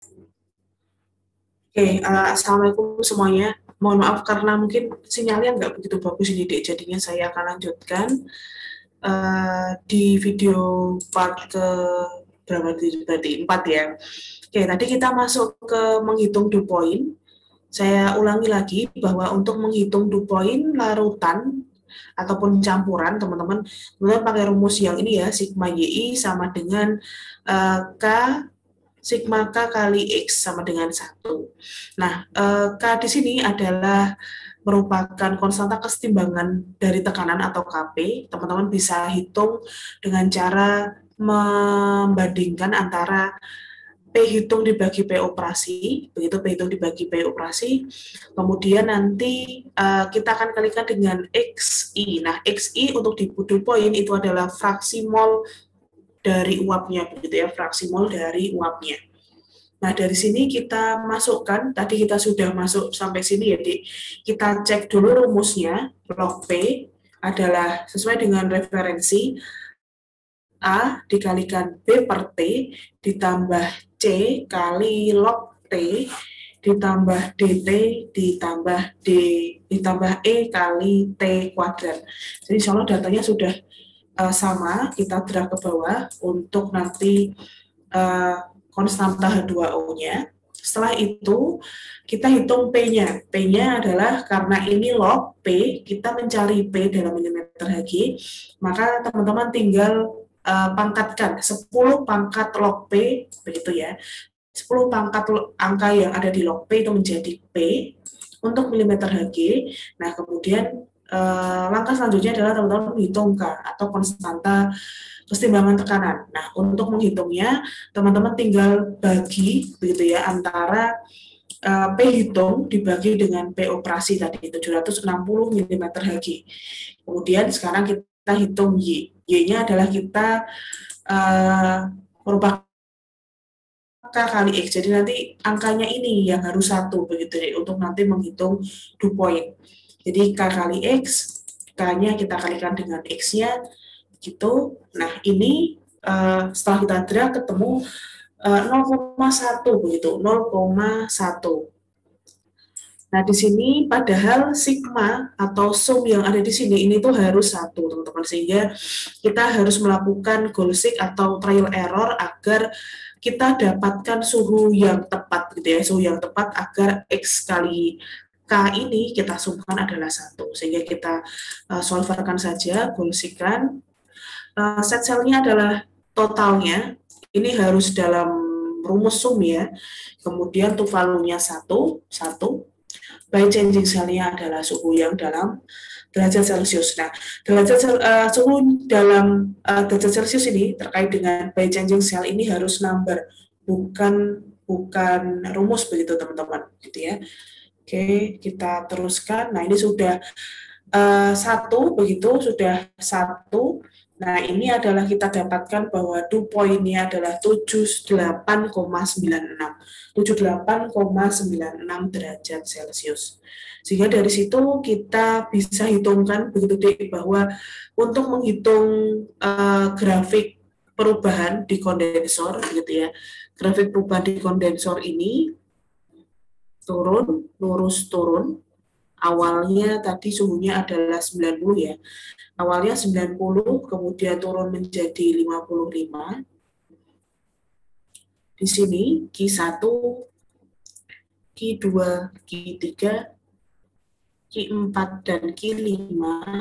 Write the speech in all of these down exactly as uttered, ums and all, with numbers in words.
Oke, uh, Assalamualaikum semuanya. Mohon maaf karena mungkin sinyalnya nggak begitu bagus ini, Dek. Jadinya saya akan lanjutkan uh, di video part ke berapa tadi? Berarti empat ya. Oke, tadi kita masuk ke menghitung dew point. Saya ulangi lagi bahwa untuk menghitung dew point larutan ataupun campuran, teman-teman, teman pakai rumus yang ini ya, sigma Y I sama dengan uh, K sigma K kali X sama dengan satu. Nah, eh, K di sini adalah merupakan konstanta kesetimbangan dari tekanan atau K P. Teman-teman bisa hitung dengan cara membandingkan antara P hitung dibagi P operasi, begitu P hitung dibagi P operasi, kemudian nanti uh, kita akan kalikan dengan X I. Nah, X I untuk di dew point itu adalah fraksi mol dari uapnya, begitu ya, fraksi mol dari uapnya. Nah, dari sini kita masukkan, tadi kita sudah masuk sampai sini ya, Dik. Kita cek dulu rumusnya, log P adalah sesuai dengan referensi A dikalikan B per T ditambah C kali log T ditambah dt ditambah D ditambah E kali T kuadrat. Jadi insya Allah datanya sudah uh, sama, kita drag ke bawah untuk nanti uh, konstanta H dua O-nya. Setelah itu, kita hitung P-nya. P-nya adalah karena ini log P, kita mencari P dalam milimeter Hg, maka teman-teman tinggal uh, pangkatkan sepuluh pangkat log P, begitu ya. sepuluh pangkat angka yang ada di log P itu menjadi P untuk milimeter Hg. Nah, kemudian uh, langkah selanjutnya adalah teman-teman menghitung K atau konstanta kesetimbangan tekanan. Nah, untuk menghitungnya, teman-teman tinggal bagi begitu ya antara uh, P hitung dibagi dengan P operasi tadi tujuh ratus enam puluh milimeter Hg. Kemudian sekarang kita hitung Y. Y-nya adalah kita uh, merupakan K kali X. Jadi nanti angkanya ini yang harus satu begitu ya untuk nanti menghitung dew point. Jadi K kali X, K-nya kita kalikan dengan X-nya gitu. Nah, ini uh, setelah kita drag ketemu uh, nol koma satu begitu, nol koma satu. Nah, di sini padahal sigma atau sum yang ada di sini ini tuh harus satu, teman-teman. Sehingga kita harus melakukan goal seek atau trial error agar kita dapatkan suhu yang tepat gitu ya, suhu yang tepat agar X kali K ini kita sumkan adalah satu. Sehingga kita uh, solverkan saja, goal seek-kan. Uh, set cell-nya adalah totalnya, ini harus dalam rumus sum ya, kemudian tuvalunya satu, satu, by changing cell-nya adalah suhu yang dalam derajat Celcius. Nah, derajat uh, suhu dalam uh, derajat Celcius ini terkait dengan by changing cell ini harus number, bukan bukan rumus begitu teman-teman, gitu ya. Oke, kita teruskan. Nah, ini sudah uh, satu begitu, sudah satu. Nah, ini adalah kita dapatkan bahwa dew point-nya adalah tujuh puluh delapan koma sembilan enam. tujuh puluh delapan koma sembilan enam derajat Celcius. Sehingga dari situ kita bisa hitungkan begitu deh bahwa untuk menghitung uh, grafik perubahan di kondensor gitu ya. Grafik perubahan di kondensor ini turun, lurus turun. Awalnya tadi suhunya adalah sembilan puluh ya. Awalnya sembilan puluh, kemudian turun menjadi lima puluh lima. Di sini Q satu, Q dua, Q tiga, Q empat, dan Q lima.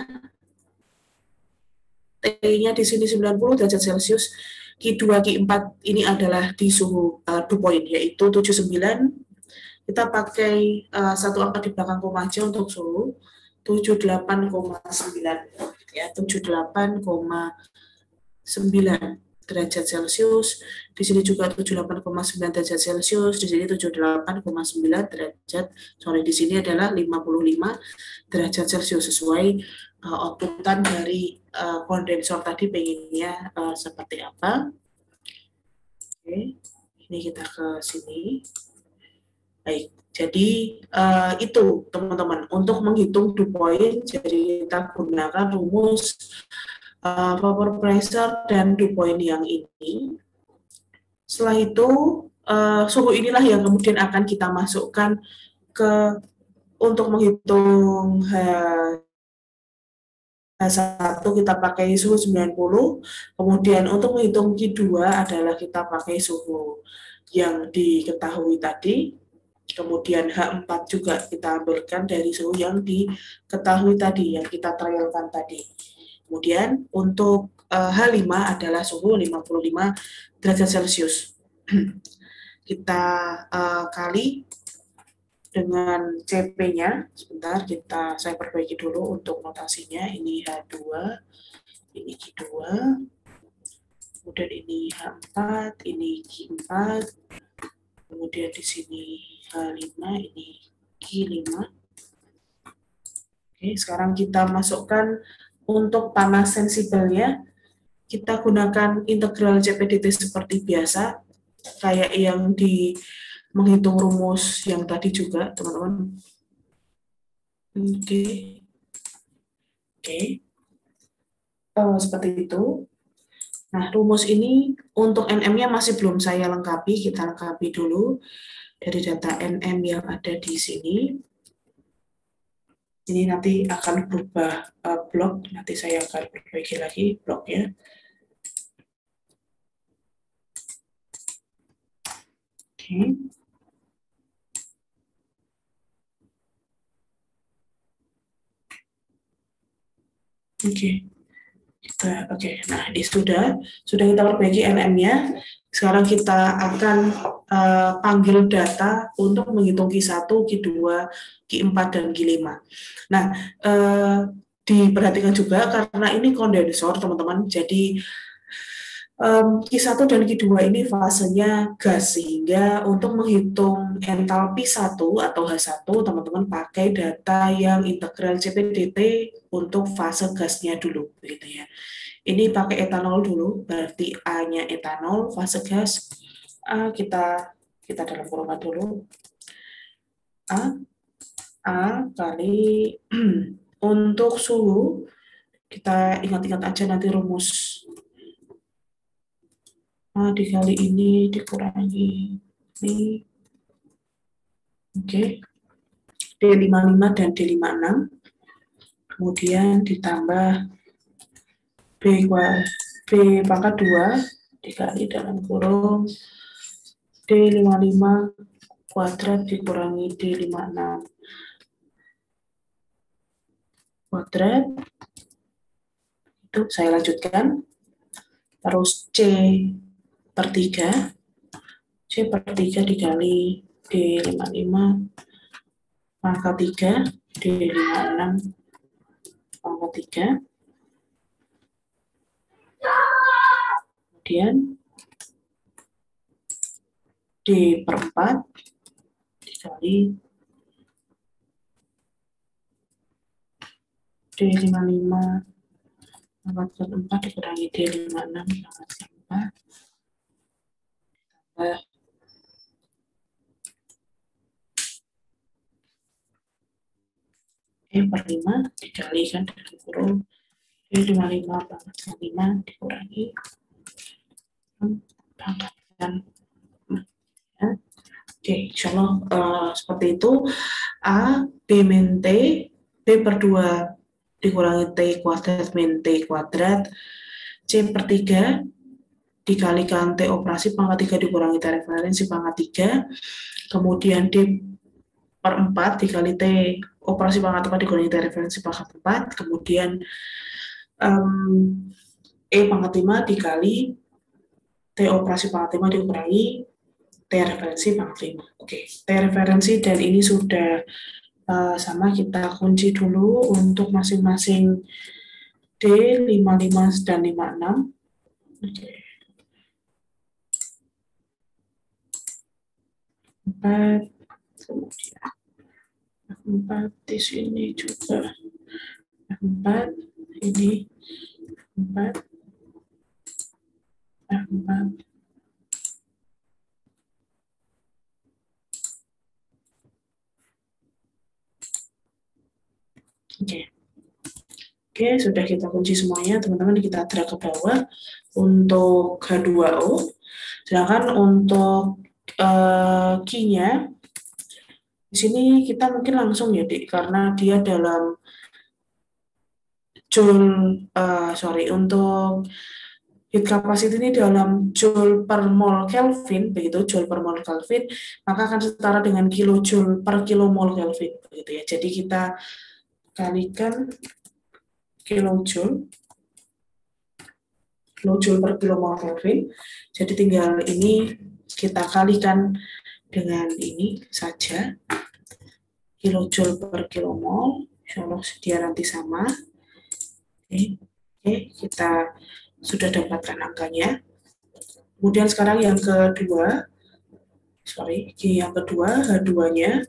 T-nya di sini sembilan puluh derajat Celcius. Q dua, Q empat ini adalah di suhu uh, dew point, yaitu tujuh puluh sembilan. Kita pakai uh, satu angka di belakang koma aja untuk suhu. tujuh puluh delapan koma sembilan ya, tujuh puluh delapan koma sembilan derajat Celcius. Di sini juga tujuh puluh delapan koma sembilan derajat Celcius, di sini tujuh puluh delapan koma sembilan derajat, sorry, di sini adalah lima puluh lima derajat Celcius sesuai uh, outputan dari uh, kondensor tadi pengennya uh, seperti apa. Oke, ini kita ke sini. Baik. Jadi uh, itu teman-teman untuk menghitung dew point, jadi kita gunakan rumus uh, vapor pressure dan dew point yang ini. Setelah itu uh, suhu inilah yang kemudian akan kita masukkan ke untuk menghitung H satu kita pakai suhu sembilan puluh, kemudian untuk menghitung Q dua adalah kita pakai suhu yang diketahui tadi, kemudian H empat juga kita ambilkan dari suhu yang diketahui tadi, yang kita trialkan tadi. Kemudian untuk uh, H lima adalah suhu lima puluh lima derajat Celcius. Kita uh, kali dengan C P-nya, sebentar kita saya perbaiki dulu untuk notasinya. Ini H dua, ini Q dua, kemudian ini H empat, ini Q empat, kemudian di sini H lima, ini Q lima. Oke, sekarang kita masukkan untuk panas sensibelnya. Kita gunakan integral C P D T seperti biasa, kayak yang di menghitung rumus yang tadi juga, teman-teman. Oke. Oke. Oh, seperti itu. Nah, rumus ini untuk N M-nya masih belum saya lengkapi, kita lengkapi dulu dari data N M yang ada di sini. Ini nanti akan berubah uh, blok, nanti saya akan perbaiki lagi bloknya. Oke. Okay. Oke. Okay. Kita oke. Okay. Nah, ini sudah sudah kita perbaiki N M-nya. Sekarang kita akan uh, panggil data untuk menghitung Q satu, Q dua, Q empat, dan Q lima. Nah, uh, diperhatikan juga karena ini kondensor, teman-teman. Jadi Um, Q satu dan Q dua ini fasenya gas, sehingga untuk menghitung entalpi satu atau H satu, teman-teman pakai data yang integral C P D T untuk fase gasnya dulu, begitu ya. Ini pakai etanol dulu, berarti A-nya etanol, fase gas. A kita kita dalam kurungan dulu. A A kali untuk suhu, kita ingat-ingat aja nanti rumus. A dikali ini dikurangi ini. Oke. D lima puluh lima dan D lima puluh enam. Kemudian ditambah B, B pangkat dua dikali dalam kurung D lima puluh lima kuadrat dikurangi D lima puluh enam kuadrat. Itu saya lanjutkan. Terus C per tiga. C per tiga dikali D lima puluh lima pangkat tiga, D lima puluh enam pangkat tiga. Kemudian D per empat dikali D lima puluh lima pangkat empat dikurangi D lima puluh enam pangkat empat. Tambah E per lima dikalikan dalam kurung D lima puluh lima pangkat lima dikurangi pangkat ya. Oke, insya Allah uh, seperti itu. A, B min T, B per dua dikurangi T kuadrat min T kuadrat, C per tiga dikalikan T operasi pangkat tiga dikurangi T referensi pangkat tiga, kemudian D per empat dikali T operasi pangkat empat dikurangi T referensi pangkat empat, kemudian um, E pangkat lima dikali T operasi pangkat lima dikurangi T referensi pangkat lima. Oke, T referensi dan ini sudah uh, sama, kita kunci dulu untuk masing-masing D lima puluh lima dan lima puluh enam. Oke. empat, kemudian empat di sini juga empat, ini empat, empat. Oke. Oke, sudah kita kunci semuanya, teman-teman. Kita drag ke bawah untuk H dua O. Sedangkan untuk uh, key-nya. Di sini kita mungkin langsung ya, Dik, karena dia dalam joule, uh, sorry, untuk heat capacity ini dalam joule per mol Kelvin, begitu, joule per mol Kelvin, maka akan setara dengan kilojoule per kilomol Kelvin, begitu ya. Jadi kita kalikan kilojoule, kilojoule per kilomol Kelvin. Jadi tinggal ini kita kalikan dengan ini saja, kilojoule per kilomol, insya Allah dia nanti sama. Oke, Oke kita sudah dapatkan angkanya. Kemudian sekarang yang kedua, sorry, yang kedua H dua-nya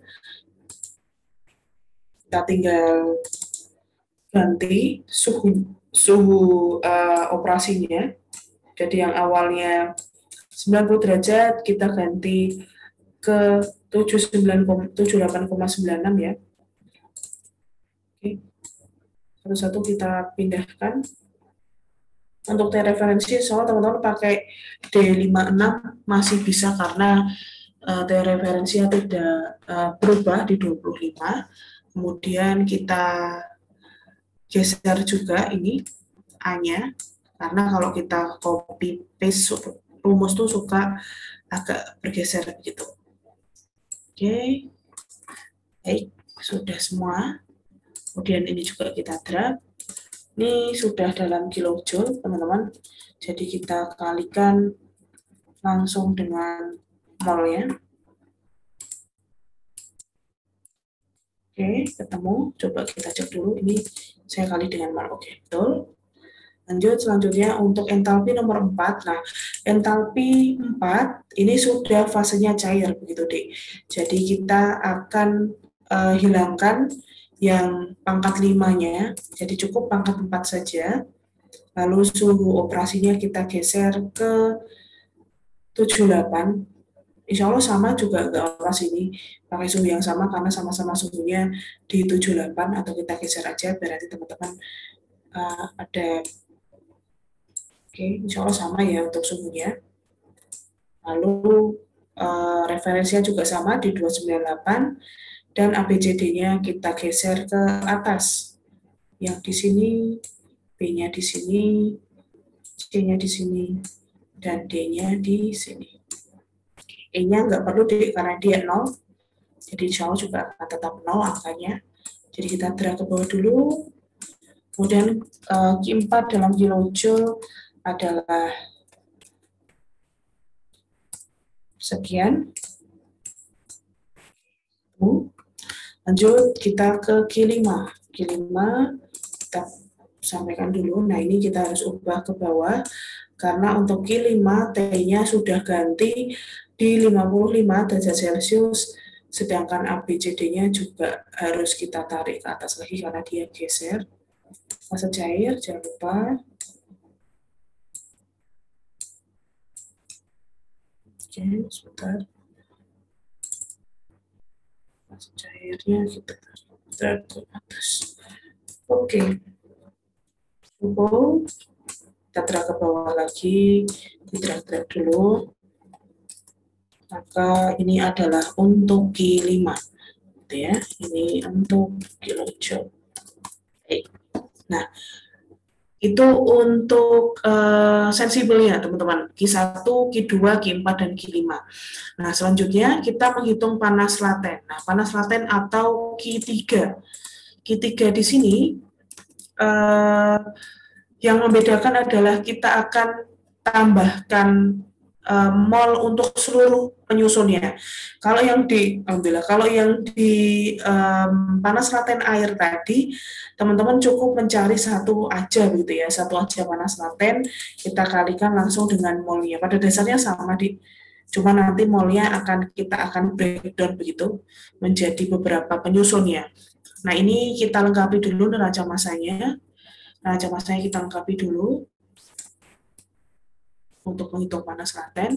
kita tinggal ganti suhu suhu uh, operasinya. Jadi yang awalnya sembilan puluh derajat kita ganti ke tujuh puluh delapan koma sembilan enam ya. Oke. Satu-satu kita pindahkan. Untuk T referensi, soal teman-teman pakai D lima puluh enam masih bisa karena uh, T referensinya tidak uh, berubah di dua puluh lima. Kemudian kita geser juga ini A-nya, karena kalau kita copy paste rumus tuh suka agak bergeser begitu. Oke, baik, sudah semua. Kemudian ini juga kita drag. Ini sudah dalam kilojoule, teman-teman. Jadi kita kalikan langsung dengan molnya. Oke, ketemu. Coba kita cek dulu. Ini saya kali dengan mol. Oke, betul. Lanjut, selanjutnya untuk entalpi nomor empat. Nah, entalpi empat ini sudah fasenya cair, begitu, Dik. Jadi kita akan uh, hilangkan yang pangkat limanya, jadi cukup pangkat empat saja. Lalu suhu operasinya kita geser ke tujuh puluh delapan. Insya Allah sama juga enggak apa sini pakai suhu yang sama karena sama-sama suhunya di tujuh puluh delapan, atau kita geser aja biar nanti teman-teman uh, ada. Oke, insya Allah sama ya untuk suhunya. Lalu uh, referensinya juga sama di dua ratus sembilan puluh delapan. Dan A B C D-nya kita geser ke atas. Yang di sini, B-nya di sini, C-nya di sini, dan D-nya di sini. E-nya nggak perlu di, karena dia nol, jadi insya Allah juga akan tetap nol angkanya. Jadi kita drag ke bawah dulu. Kemudian uh, Q empat dalam kilojoule adalah sekian. Lanjut kita ke Q lima. Q lima kita sampaikan dulu. Nah, ini kita harus ubah ke bawah karena untuk Q lima T-nya sudah ganti di lima puluh lima derajat Celcius, sedangkan A B C D-nya juga harus kita tarik ke atas lagi karena dia geser. Fase cair, jangan lupa. Oke, sebentar. Fase cairnya kita tarik ke atas. Oke. Cukup. Kita drag ke bawah lagi, drag-drag dulu. Maka ini adalah untuk Q lima. Gitu ya. Ini untuk kilojoule. Baik. Nah, itu untuk uh, sensibelnya, teman-teman. Q satu, Q dua, Q empat, dan Q lima. Nah, selanjutnya kita menghitung panas laten. Nah, panas laten atau Q tiga. Q tiga di sini, uh, yang membedakan adalah kita akan tambahkan uh, mol untuk seluruh penyusunnya. Kalau yang di, alhamdulillah, kalau yang di um, panas laten air tadi, teman-teman cukup mencari satu aja gitu ya, satu aja panas laten, kita kalikan langsung dengan molnya. Pada dasarnya sama di, cuma nanti molnya akan kita akan breakdown begitu menjadi beberapa penyusunnya. Nah, ini kita lengkapi dulu neraca masanya. Neraca masanya kita lengkapi dulu untuk menghitung panas laten.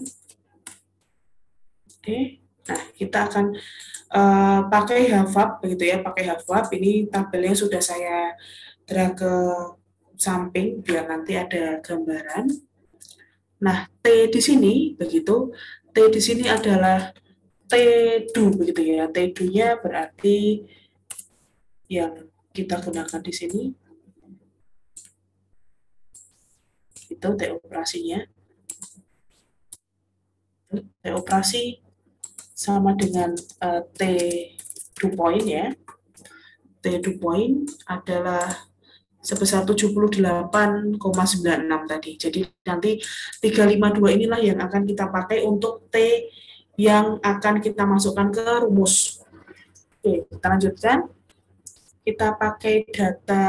Oke, nah kita akan uh, pakai H V A P begitu ya, pakai H V A P. Ini tabelnya sudah saya drag ke samping biar nanti ada gambaran. Nah, T di sini begitu, T di sini adalah T dua begitu ya. T dua-nya berarti yang kita gunakan di sini itu T operasinya. T operasi sama dengan uh, T dua point ya. T dua point adalah sebesar tujuh puluh delapan koma sembilan enam tadi. Jadi nanti tiga ratus lima puluh dua inilah yang akan kita pakai untuk T yang akan kita masukkan ke rumus. Oke, kita lanjutkan. Kita pakai data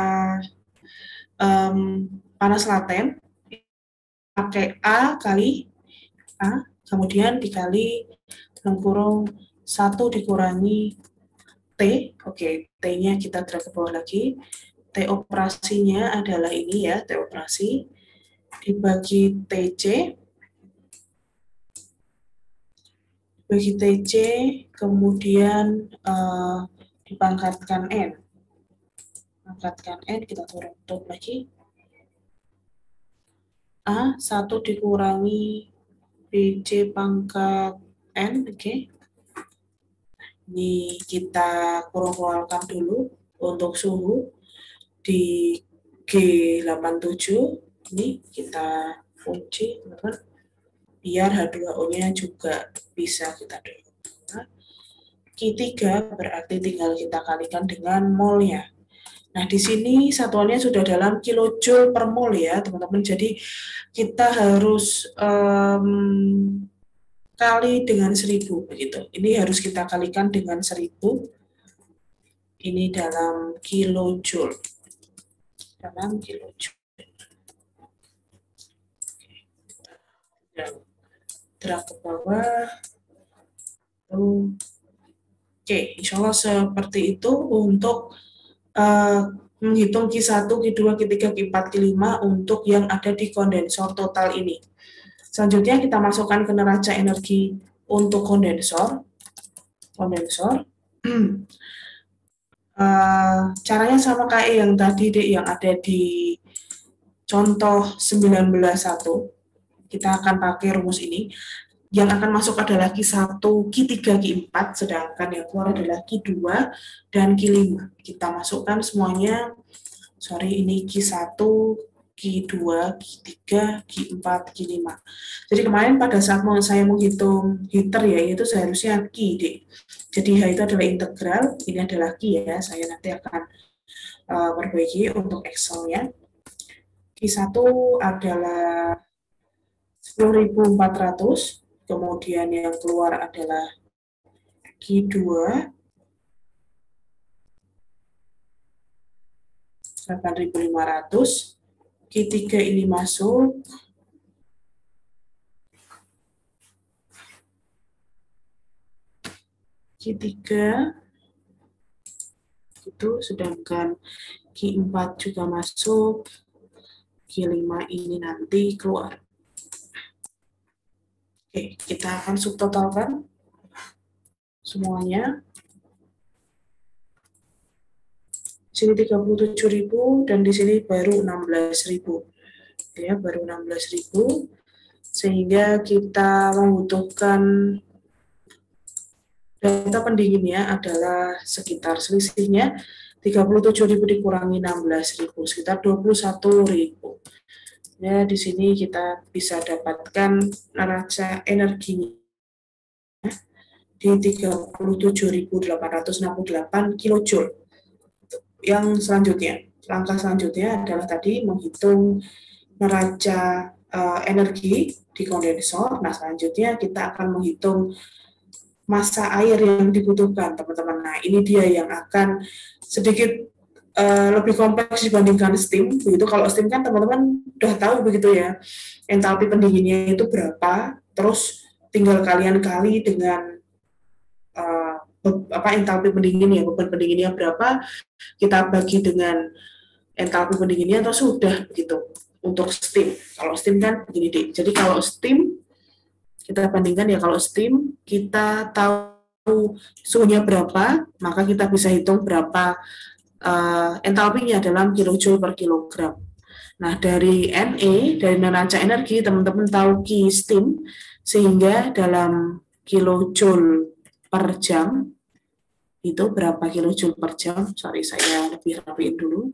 um, panas laten, pakai A kali A, kemudian dikali dalam kurung satu dikurangi T. Oke, T-nya kita drag ke bawah lagi. T operasinya adalah ini ya, T operasi dibagi T C, bagi T C, kemudian uh, dipangkatkan N. Pangkatkan N, kita turun top lagi. A, satu dikurangi B C pangkat N, oke. Okay. Ini kita kurang-kurangkan dulu untuk suhu di G delapan puluh tujuh. Ini kita kunci, teman-teman, biar H dua O-nya juga bisa kita dulu. Q tiga berarti tinggal kita kalikan dengan molnya. Nah, di sini satuannya sudah dalam kilojoule per mol ya, teman-teman. Jadi kita harus um, kali dengan seribu begitu. Ini harus kita kalikan dengan seribu. Ini dalam kilojoule. Dalam kilojoule. Drag ke bawah. Oke, insya Allah seperti itu untuk uh, menghitung Q satu, Q dua, Q tiga, Q empat, Q lima untuk yang ada di kondensor total ini. Selanjutnya kita masukkan ke neraca energi untuk kondensor. Kondensor. uh, caranya sama kayak yang tadi deh, yang ada di contoh sembilan belas satu. Kita akan pakai rumus ini. Yang akan masuk adalah Q satu, Q tiga, Q empat, sedangkan yang keluar adalah Q dua dan Q lima. Kita masukkan semuanya, sorry ini Q satu, Q dua, Q tiga, Q empat, Q lima. Jadi kemarin pada saat mau saya menghitung heater ya, itu seharusnya Q deh. Jadi H itu adalah integral, ini adalah Q ya, saya nanti akan uh, perbaiki untuk Excel-nya. Q satu adalah sepuluh ribu empat ratus. Kemudian yang keluar adalah Q dua, delapan ribu lima ratus, Q tiga ini masuk, Q tiga, itu sedangkan Q empat juga masuk, Q lima ini nanti keluar. Oke, kita akan subtotalkan semuanya. Di sini tiga puluh tujuh ribu dan di sini baru enam belas ribu. Ya, baru enam belas ribu. Sehingga kita membutuhkan data pendinginnya adalah sekitar selisihnya tiga puluh tujuh ribu dikurangi enam belas ribu, sekitar dua puluh satu ribu. Ya, di sini kita bisa dapatkan neraca energinya di tiga puluh tujuh ribu delapan ratus enam puluh delapan kilojoule. Yang selanjutnya, langkah selanjutnya adalah tadi menghitung neraca uh, energi di kondensor. Nah, selanjutnya kita akan menghitung massa air yang dibutuhkan, teman-teman. Nah, ini dia yang akan sedikit uh, lebih kompleks dibandingkan steam. Begitu, kalau steam kan teman-teman udah tahu begitu ya, entalpi pendinginnya itu berapa, terus tinggal kalian kali dengan uh, apa entalpi pendinginnya, beban pendinginnya berapa, kita bagi dengan entalpi pendinginnya, atau sudah begitu. Untuk steam, kalau steam kan begini deh. Jadi kalau steam kita bandingkan ya, kalau steam kita tahu suhunya berapa, maka kita bisa hitung berapa uh, entalpinya dalam kilojoule per kilogram. Nah, dari N E, dari neraca energi, teman-teman tahu Q steam, sehingga dalam kilojoule per jam, itu berapa kilojoule per jam? Sorry, saya lebih rapiin dulu.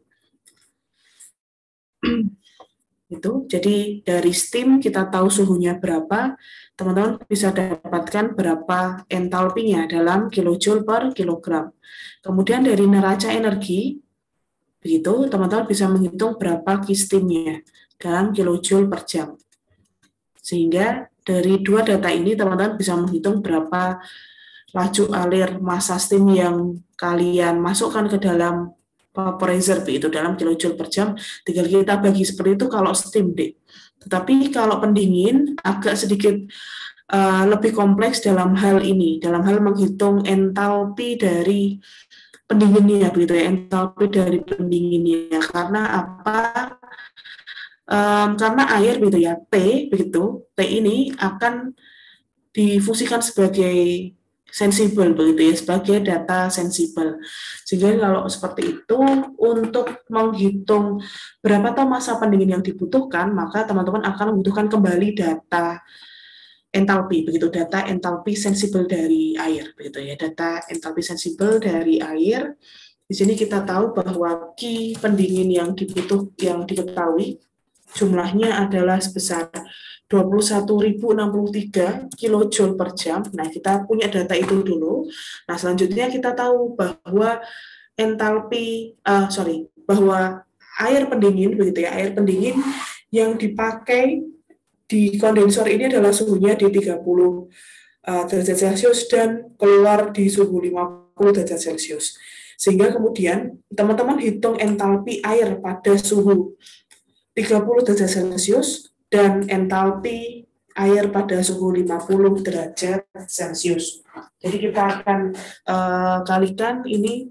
Itu, jadi dari steam kita tahu suhunya berapa, teman-teman bisa dapatkan berapa entalpinya dalam kilojoule per kilogram. Kemudian dari neraca energi, begitu, teman-teman bisa menghitung berapa Q steam-nya dalam kilojoule per jam. Sehingga dari dua data ini teman-teman bisa menghitung berapa laju alir massa steam yang kalian masukkan ke dalam vaporizer itu dalam kilojoule per jam. Tinggal kita bagi seperti itu kalau steam, Dek. Tetapi kalau pendingin agak sedikit uh, lebih kompleks dalam hal ini, dalam hal menghitung entalpi dari pendinginnya, begitu ya, entalpi dari pendinginnya. Karena apa? Um, karena air begitu ya, T begitu, T ini akan difusikan sebagai sensibel begitu ya, sebagai data sensibel. Sehingga kalau seperti itu, untuk menghitung berapa tahu massa pendingin yang dibutuhkan, maka teman-teman akan membutuhkan kembali data entalpi begitu, data entalpi sensibel dari air begitu ya, data entalpi sensibel dari air. Di sini kita tahu bahwa Q pendingin yang dibutuh yang diketahui jumlahnya adalah sebesar dua puluh satu ribu enam puluh tiga kilojoule per jam. Nah, kita punya data itu dulu. Nah, selanjutnya kita tahu bahwa entalpi, uh, sorry, bahwa air pendingin, begitu ya, air pendingin yang dipakai di kondensor ini adalah suhunya di tiga puluh uh, derajat Celcius dan keluar di suhu lima puluh derajat Celcius. Sehingga kemudian teman-teman hitung entalpi air pada suhu tiga puluh derajat Celcius dan entalpi air pada suhu lima puluh derajat Celcius. Jadi kita akan uh, kalikan ini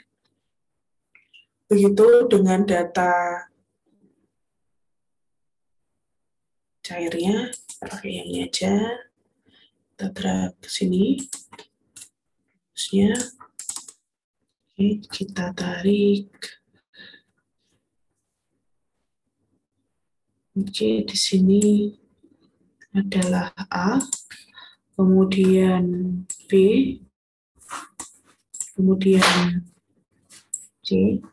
begitu dengan data cairnya, pakai yang ini aja. Kita drag ke sini. Terusnya, oke, kita tarik. Oke, di sini adalah A, kemudian B, kemudian C,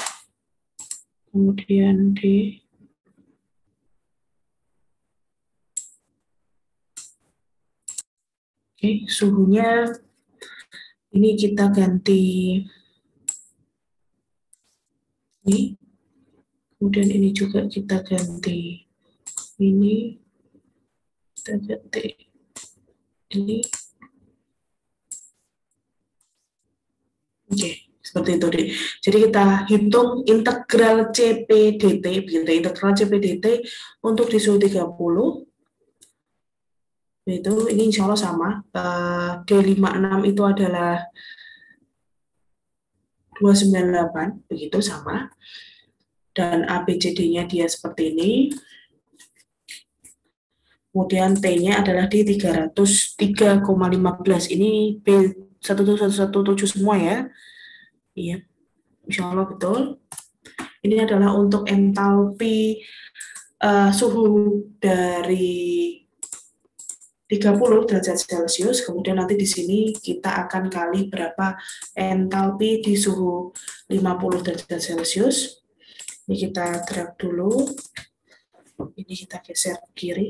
kemudian D, oke, suhunya ini kita ganti ini, kemudian ini juga kita ganti ini, kita ganti ini. Oke, seperti itu deh. Jadi kita hitung integral C P D T, begitu, integral C P D T untuk di suhu tiga puluh. Itu ini insya Allah sama. Uh, D lima puluh enam itu adalah dua ratus sembilan puluh delapan, begitu sama. Dan A B C D-nya dia seperti ini. Kemudian T-nya adalah di tiga ratus tiga koma lima belas. Ini B satu satu satu tujuh semua ya. Iya, insya Allah betul. Ini adalah untuk entalpi uh, suhu dari tiga puluh derajat Celcius, kemudian nanti di sini kita akan kali berapa entalpi di suhu lima puluh derajat Celcius. Ini kita drag dulu. Ini kita geser ke kiri.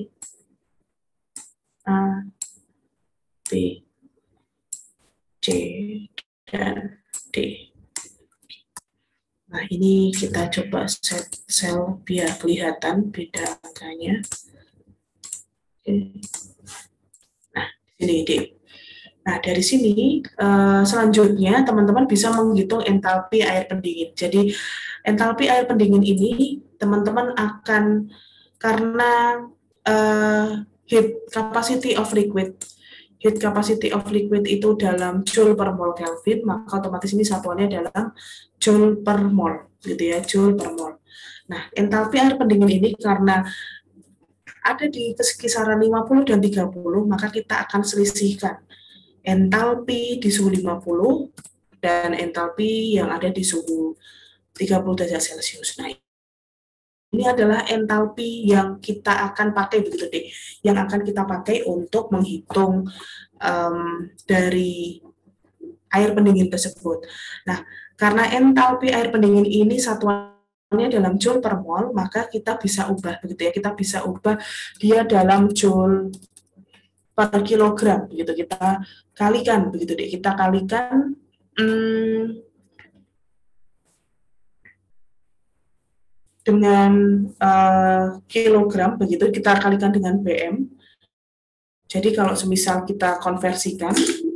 A, B, C, dan D. Nah, ini kita coba set sel biar kelihatan beda angkanya. Oke. Nah, ini D. Nah, dari sini uh, selanjutnya teman-teman bisa menghitung entalpi air pendingin. Jadi, entalpi air pendingin ini teman-teman akan, karena uh, heat capacity of liquid, heat capacity of liquid itu dalam joule per mol Kelvin, maka otomatis ini satuannya dalam joule per mol, gitu ya, joule per mol. Nah, entalpi air pendingin ini karena ada di kisaran lima puluh dan tiga puluh, maka kita akan selisihkan entalpi di suhu lima puluh dan entalpi yang ada di suhu tiga puluh derajat Celcius. Nah, ini adalah entalpi yang kita akan pakai begitu deh, yang akan kita pakai untuk menghitung um, dari air pendingin tersebut. Nah, karena entalpi air pendingin ini satuannya dalam joule per mol, maka kita bisa ubah begitu ya, kita bisa ubah dia dalam joule per kilogram begitu, kita kalikan begitu deh, kita kalikan hmm, dengan uh, kilogram begitu, kita kalikan dengan B M. Jadi kalau semisal kita konversikan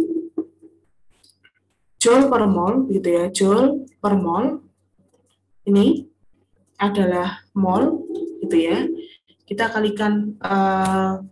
joule per mol gitu ya, joule per mol ini adalah mol gitu ya. Kita kalikan uh,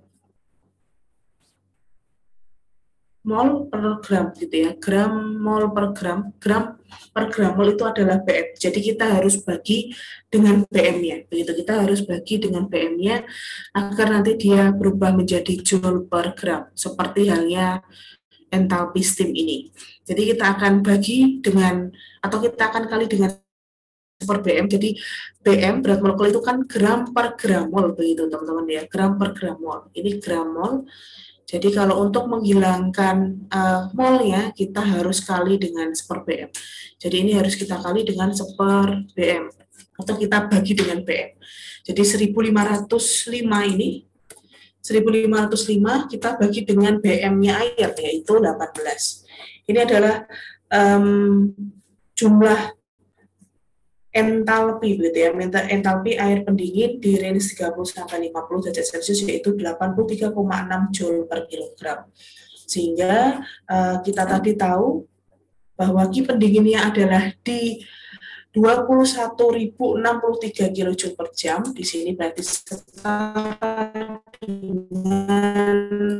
mol per gram gitu ya, gram mol per gram, gram per gram mol itu adalah B M. Jadi kita harus bagi dengan B M-nya, begitu, kita harus bagi dengan B M-nya agar nanti dia berubah menjadi joule per gram, seperti halnya entalpi steam ini. Jadi kita akan bagi dengan, atau kita akan kali dengan per B M. Jadi B M berat molekul itu kan gram per gram mol begitu teman-teman ya, gram per gram mol. Ini gram mol. Jadi kalau untuk menghilangkan uh, molnya kita harus kali dengan seper B M. Jadi ini harus kita kali dengan seper B M atau kita bagi dengan B M. Jadi seribu lima ratus lima ini seribu lima ratus lima kita bagi dengan B M-nya air, yaitu delapan belas. Ini adalah um, jumlah entalpi, gitu ya, entalpi air pendingin di range tiga puluh sampai lima puluh derajat Celcius, yaitu delapan puluh tiga koma enam joule per kilogram. Sehingga uh, kita tadi tahu bahwa Q pendinginnya adalah di dua puluh satu ribu enam puluh tiga kilojoule per jam. Di sini berarti setara dengan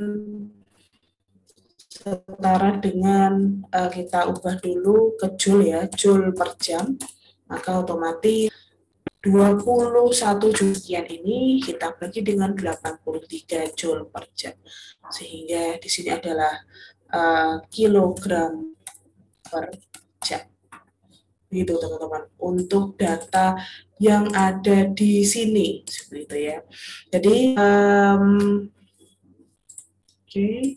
setara dengan uh, kita ubah dulu ke joule ya, joule per jam. Maka otomatis dua puluh satu joule sekian ini kita bagi dengan delapan puluh tiga joule per jam. Sehingga di sini adalah uh, kilogram per jam. Begitu teman-teman, untuk data yang ada di sini seperti itu ya. Jadi um, oke, okay.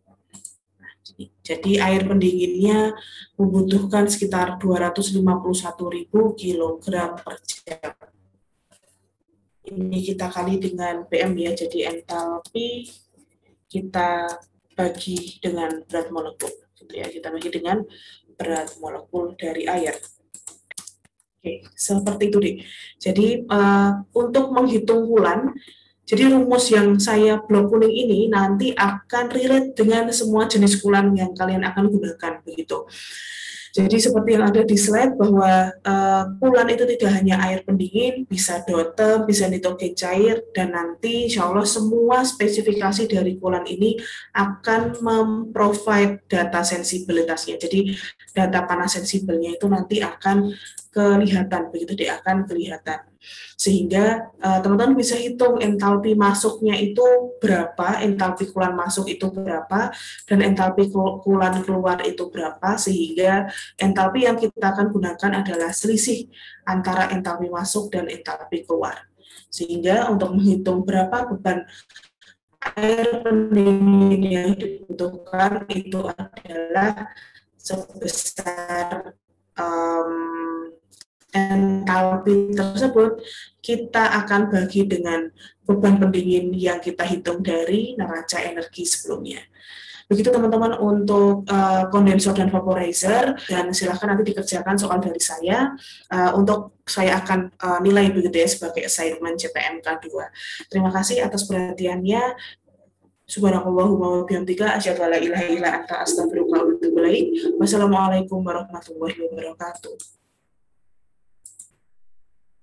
Jadi air pendinginnya membutuhkan sekitar dua ratus lima puluh satu ribu kilogram per jam. Ini kita kali dengan B M ya, jadi entalpi kita bagi dengan berat molekul, gitu ya. Kita bagi dengan berat molekul dari air. Oke, seperti itu deh. Jadi uh, untuk menghitung Coulomb, jadi rumus yang saya blok kuning ini nanti akan relate dengan semua jenis Coulomb yang kalian akan gunakan begitu. Jadi seperti yang ada di slide bahwa uh, Coulomb itu tidak hanya air pendingin, bisa dotem, bisa nitrogen cair, dan nanti insya Allah semua spesifikasi dari Coulomb ini akan memprovide data sensibilitasnya. Jadi data panas sensibelnya itu nanti akan kelihatan, begitu dia akan kelihatan. Sehingga teman-teman uh, bisa hitung entalpi masuknya itu berapa, entalpi Coulomb masuk itu berapa, dan entalpi Coulomb keluar itu berapa, sehingga entalpi yang kita akan gunakan adalah selisih antara entalpi masuk dan entalpi keluar. Sehingga untuk menghitung berapa beban air pendingin yang dibutuhkan itu adalah sebesar um, entalpi tersebut kita akan bagi dengan beban pendingin yang kita hitung dari neraca energi sebelumnya. Begitu teman-teman untuk uh, kondensor dan vaporizer, dan silakan nanti dikerjakan soal dari saya. Uh, untuk saya akan uh, nilai begitu ya sebagai assignment C P M K dua. Terima kasih atas perhatiannya. Subhanallahumma wa bihamdika asyhadu an la ilaha illa anta astaghfiruka wa atubu ilaik. Wassalamualaikum warahmatullahi wabarakatuh.